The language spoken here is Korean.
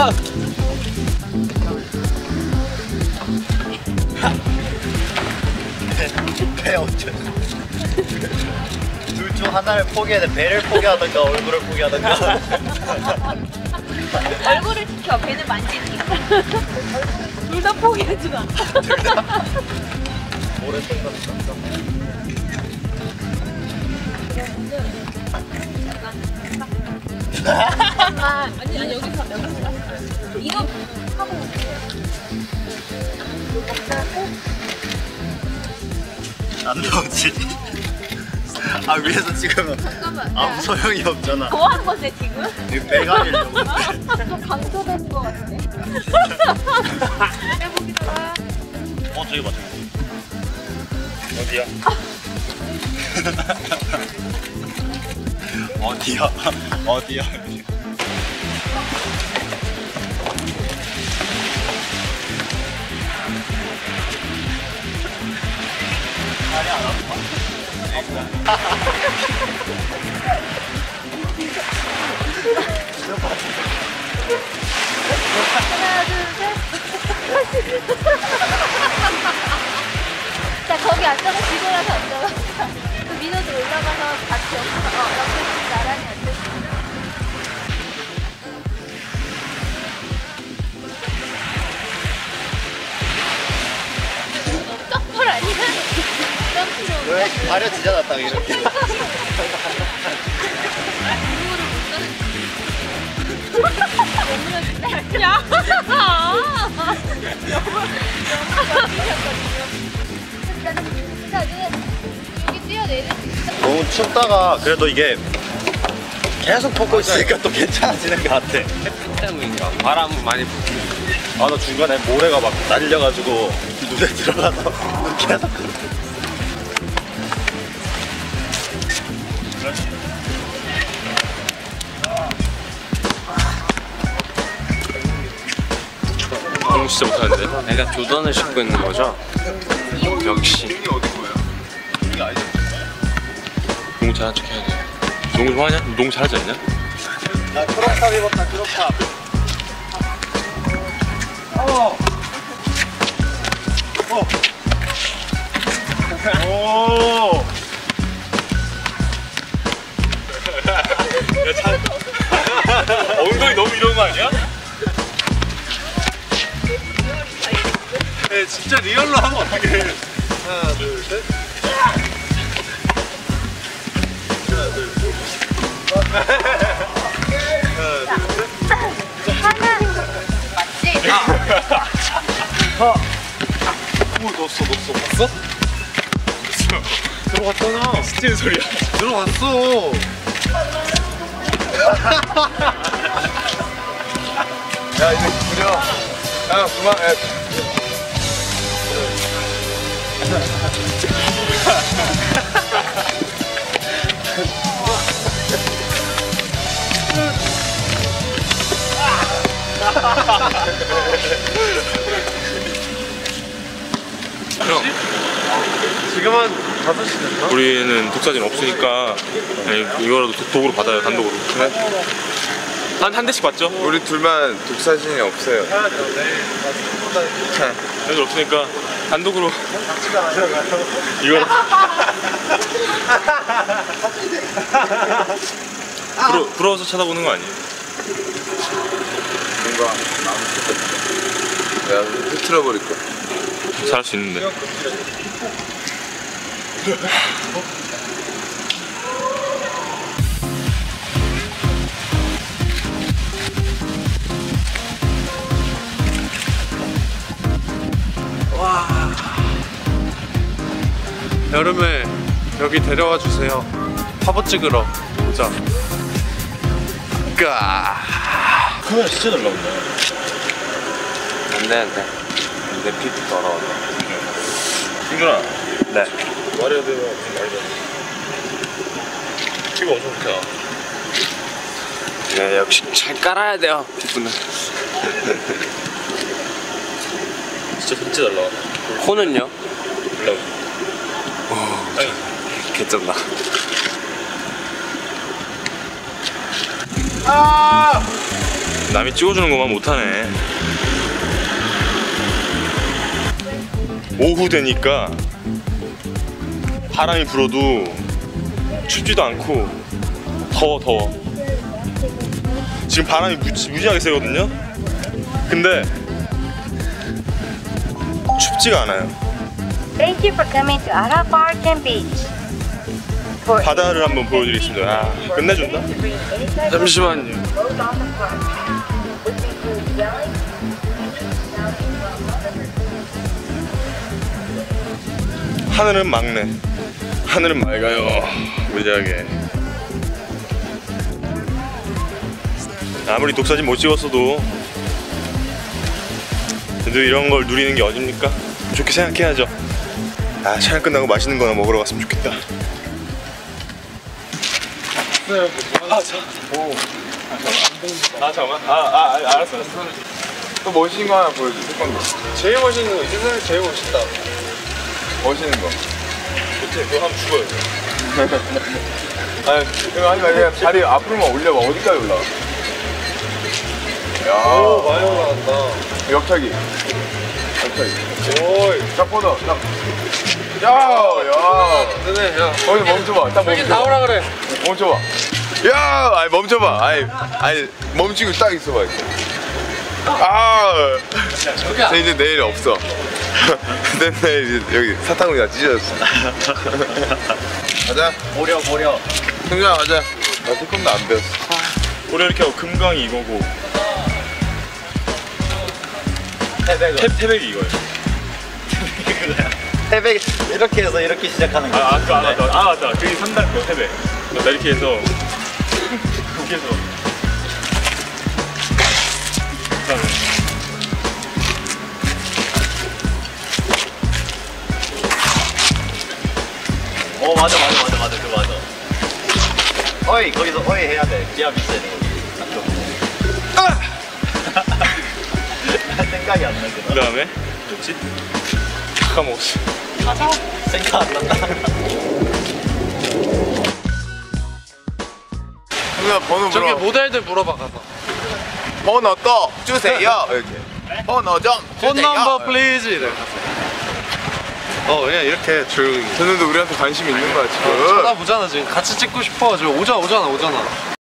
배 어쩌? 둘 중 하나를 포기해야 돼. 배를 포기하던가 얼굴을 포기하던가. 얼굴을 지켜, 배는 만지기. 둘 다 포기하지 마. 둘 다. 오래 생각했어. 잠깐만. 아니 여기서 이거 하고 안 나오지. 아 위에서 찍으면 잠깐만. 아무 소용이 없잖아. 뭐 하는 거지 지금? 이거 배 가리려고. 좀 강조되는 거 같은데. 해보기다가. 저기 봐 저기. 어디야? 어디야? 어디야? 다리 안 아파? 하나, 둘, 셋. 자, 거기 앉아서 뒤돌아서 앉아봐. 그 민호도 올라가서 같이 옆에 나란히 앉아있어. 점프 아니야? 점프로. 왜 가려지잖아 딱 이렇게. 야! 너무 춥다가 그래도 이게 계속 벗고 있으니까 또 괜찮아지는 것 같아. 햇빛 때문인가? 바람 많이 불고. 아 나 중간에 모래가 막 날려가지고 눈에 들어가서 눈 계속 공 진짜 못하는데? 내가 조던을 신고 있는 거죠? 역시 농구 잘한 척 해야 돼. 농구 좋아하냐? 농구 잘하지 않냐? 나 크롭탑 입었다 크롭탑. 오. 야, 엉덩이 너무 이런 거 아니야? 네, 진짜 리얼로 하면 어떡해. 하나 둘 셋. 하나 둘 셋. 맞지? 오 넣었어. 봤어? 들어갔잖아. 스티는 소리야. 들어갔어. 야 이제 그려. 야 그만. 형, 지금 한 5시 됐나? 우리는 독사진 없으니까 이거라도 독으로 받아요, 단독으로. 한 대씩 받죠? 우리 둘만 독사진이 없어요. 애들 없으니까 단독으로 이거 부러워서 쳐다보는 거 아니에요? 뭔가 내가 흐트러버릴 거야. 잘할 수 있는데. 와, 여름에 여기 데려와 주세요. 화보 찍으러 보자. 카메라 진짜 잘 나온다. 안 되는데. 내 피부 더러워. 승준아. 네. 말해야 돼요. 피부 엄청 좋다. 네, 역시 잘 깔아야 돼요, 피부는. 진짜 잘 나와. 코는요? 블라우. 개쩐다. 아! 남이 찍어주는 것만 못하네. 오후 되니까 바람이 불어도 춥지도 않고 더워. 지금 바람이 무지하게 세거든요. 근데 춥지가 않아요. Thank you for coming to Ara Park and Beach. For 바다를 한번 보여드리겠습니다. 아, 끝내준다. 잠시만요. 하늘은 맑네. 하늘은 맑아요. 무지하게. 아무리 독사진 못 찍었어도 그래도 이런 걸 누리는 게 어딥니까? 좋게 생각해야죠. 아, 촬영 끝나고 맛있는 거나 먹으러 갔으면 좋겠다. 알았어. 또 멋있는 거 하나 보여줘. 태권도. 제일 멋있는 거, 이 세상에서 제일 멋있다. 멋있는 거. 못해, 그거 하면 죽어요. 아니, 이거 하지 마. 그냥 다리 앞으로만 올려봐. 어디까지 올라가? 야, 오, 많이 올라간다. 역차기. 오이. 딱 뻗어. 딱. 야. 네네, 야. 거기 멈춰봐. 딱 여기 멈춰봐. 나오라 그래. 멈춰봐. 야, 아니 멈춰봐. 아니 멈추고 딱 있어봐. 아, 저 이제 내일 없어. 내일 이제 여기 사탕으로 다 찢어졌어. 가자. 보려. 승준아 가자. 나 태권도 안 배웠어. 우리 이렇게 하고 금강이 이거고 태백이 이거예요. 태백 이렇게 해서 이렇게 시작하는 거. 맞다. 그게 3단 거 태백. 나 이렇게 해서 이렇게 해서 그다음에 맞아. 그거 맞아. 어이, 거기서 어이 해야 돼. 기압 있어야 돼. 생각이 안 나거든. 그다음에 뭐지? 까먹었어. 생각 안 난다. 승준아 번호 저기 물어. 모델들 물어봐, 가서. 번호 또 주세요. 이렇게. 번호 좀 폰 주세요. 넘버 플리즈 이래. 그냥 이렇게 조용히. 쟤네도 우리한테 관심 있는 거야 지금. 쳐다보잖아, 지금. 같이 찍고 싶어. 지금 오잖아.